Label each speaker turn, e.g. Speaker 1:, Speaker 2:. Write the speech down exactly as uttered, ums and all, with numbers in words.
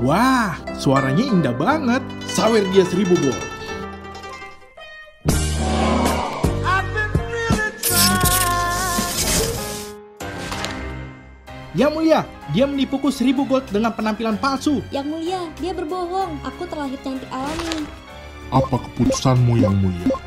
Speaker 1: Wah, suaranya indah banget. Sawer dia seribu gold. Yang mulia, dia menipuku seribu gold dengan penampilan palsu.
Speaker 2: Yang mulia, dia berbohong. Aku terlahir cantik alami.
Speaker 3: Apa keputusanmu, Yang Mulia?